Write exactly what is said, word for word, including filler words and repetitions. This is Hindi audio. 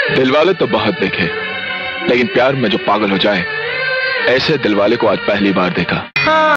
दिलवाले तो बहुत देखे, लेकिन प्यार में जो पागल हो जाए, ऐसे दिलवाले को आज पहली बार देखा।